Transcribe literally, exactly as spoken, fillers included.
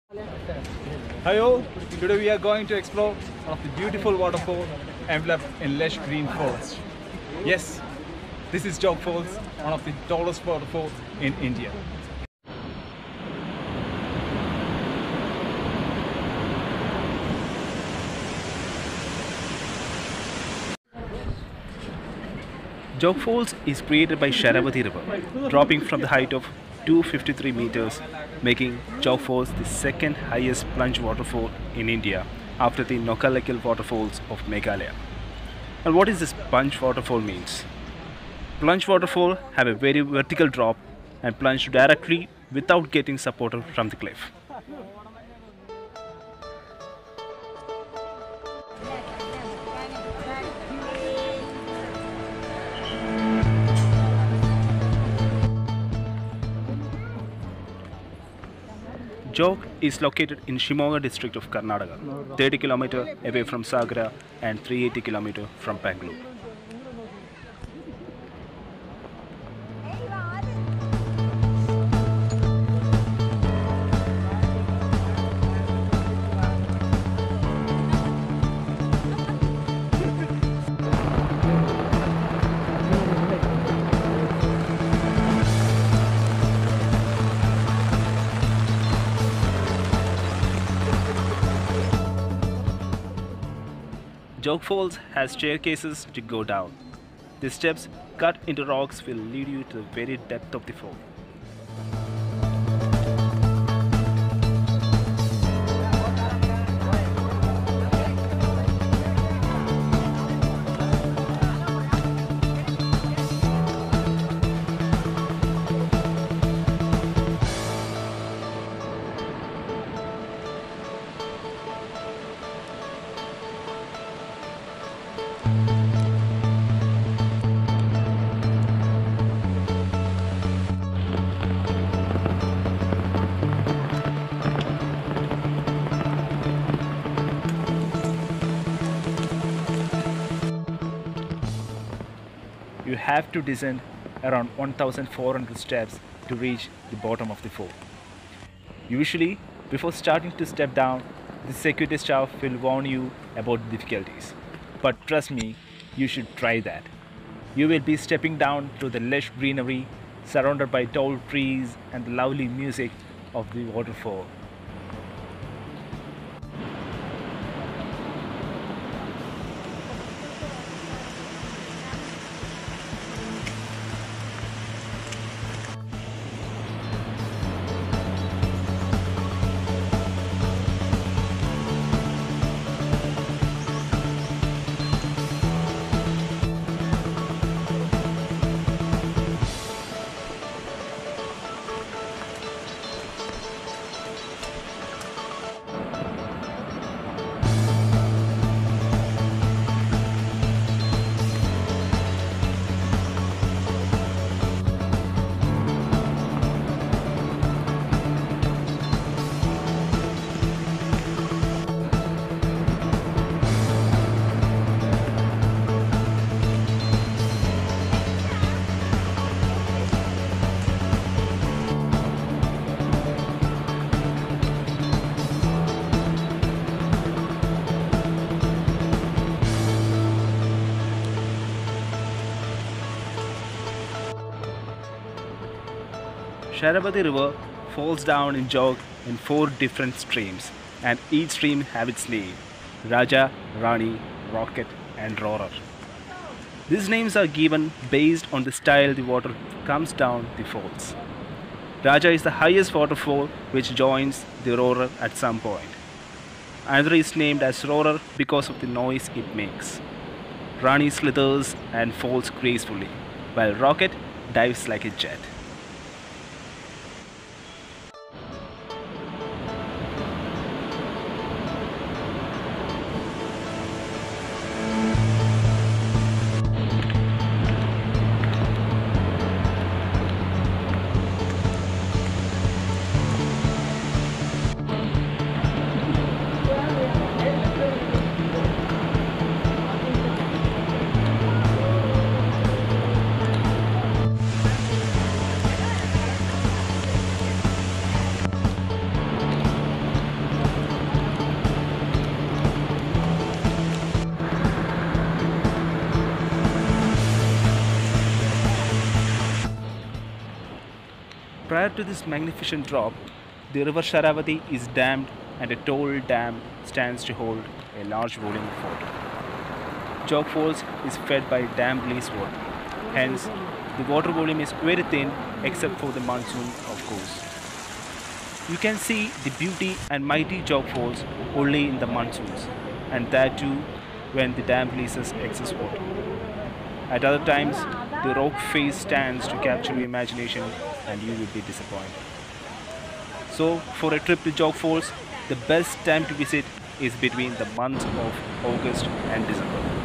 Hi all, today we are going to explore one of the beautiful waterfall enveloped in lush green forest. Yes, this is Jog Falls, one of the tallest waterfalls in India. Jog Falls is created by Sharavathy river, dropping from the height of two hundred fifty-three meters, making Jog Falls the second highest plunge waterfall in India after the Nohkalikai Waterfalls of Meghalaya. And what is this plunge waterfall means? Plunge waterfall have a very vertical drop and plunge directly without getting support from the cliff. Jog is located in Shimoga District of Karnataka, thirty kilometers away from Sagara and three hundred eighty kilometers from Bangalore. Jog Falls has staircases to go down. The steps cut into rocks will lead you to the very depth of the fall. You have to descend around one thousand four hundred steps to reach the bottom of the fall. Usually, before starting to step down, the security staff will warn you about the difficulties. But trust me, you should try that. You will be stepping down through the lush greenery, surrounded by tall trees and the lovely music of the waterfall. Sharavathy river falls down in Jog in four different streams, and each stream have its name: Raja, Rani, Rocket and Roarer. These names are given based on the style the water comes down the falls. Raja is the highest waterfall which joins the Roarer at some point. Another is named as Roarer because of the noise it makes. Rani slithers and falls gracefully, while Rocket dives like a jet. prior to this magnificent drop, the river Sharavathy is dammed and a tall dam stands to hold a large volume of water. Jog Falls is fed by dam release water. Hence, the water volume is very thin except for the monsoon, of course. You can see the beauty and mighty Jog Falls only in the monsoons, and that too when the dam releases excess water. At other times, the rock face stands to capture your imagination and you will be disappointed. So, for a trip to Jog Falls, the best time to visit is between the months of August and December.